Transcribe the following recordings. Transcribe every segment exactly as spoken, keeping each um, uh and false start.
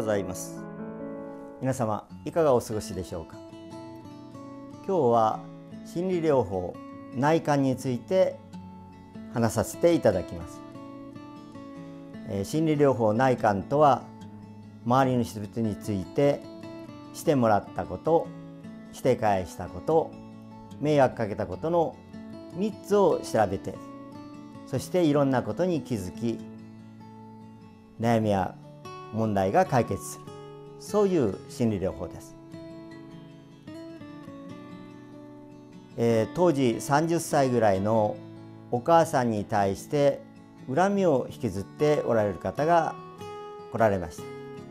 ざいます。皆様いかがお過ごしでしょうか。今日は心理療法内観について話させていただきます。えー、心理療法内観とは、周りの人々についてしてもらったこと、して返したこと、迷惑かけたことのみっつを調べて、そしていろんなことに気づき、悩みや問題が解決する、そういう心理療法です。えー、当時さんじゅっさいぐらいのお母さんに対して恨みを引きずっておられる方が来られました。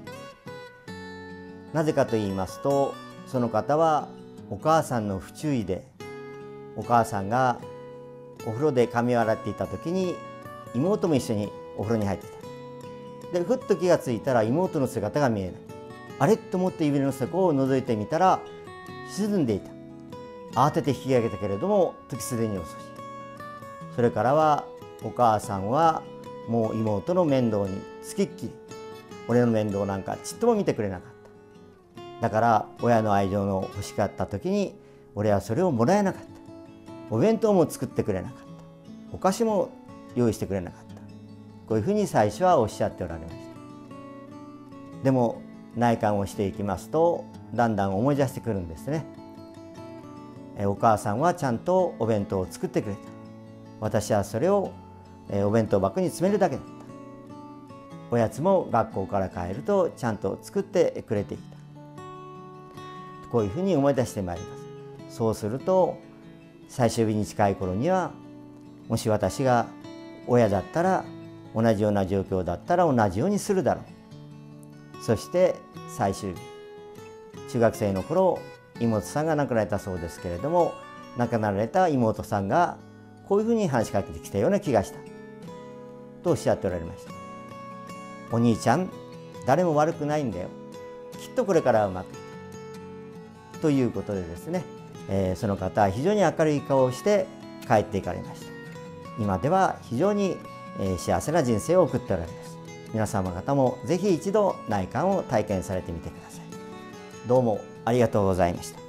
なぜかと言いますと、その方はお母さんの不注意で、お母さんがお風呂で髪を洗っていた時に妹も一緒にお風呂に入っていた。でふっと気がついたら妹の姿が見えない。あれと思って指の底を覗いてみたら沈んでいた。慌てて引き上げたけれども時すでに遅し。それからはお母さんはもう妹の面倒につきっきり、俺の面倒なんかちっとも見てくれなかった。だから親の愛情の欲しかった時に俺はそれをもらえなかった。お弁当も作ってくれなかった。お菓子も用意してくれなかった。こういうふうに最初はおっしゃっておられました。でも内観をしていきますとだんだん思い出してくるんですね。お母さんはちゃんとお弁当を作ってくれた。私はそれをお弁当箱に詰めるだけだった。おやつも学校から帰るとちゃんと作ってくれていた。こういうふうに思い出してまいります。そうすると最終日に近い頃には、もし私が親だったら同じような状況だったら同じようにするだろう。そして最終日、中学生の頃妹さんが亡くなられたそうですけれども、亡くなられた妹さんがこういうふうに話しかけてきたような気がしたとおっしゃっておられました。お兄ちゃん、誰も悪くないんだよ。きっとこれからはうまくいく。ということでですね、えー、その方は非常に明るい顔をして帰っていかれました。今では非常に、えー、幸せな人生を送っておられます。皆様方もぜひ一度内観を体験されてみてください。どうもありがとうございました。